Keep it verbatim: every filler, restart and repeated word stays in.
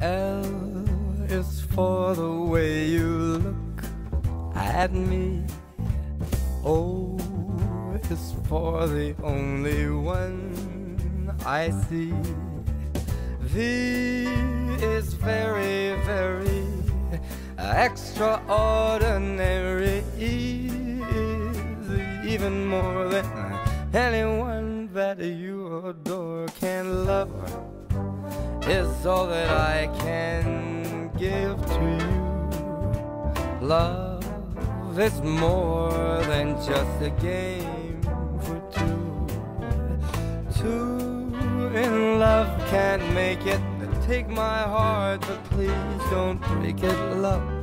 L is for the way you look at me. O is for the only one I see. V is very, very extraordinary. E is even more than anyone that you adore can love. Is all that I can give to you. Love is more than just a game for two. Two in love can't make it. Take my heart, but please don't break it, love.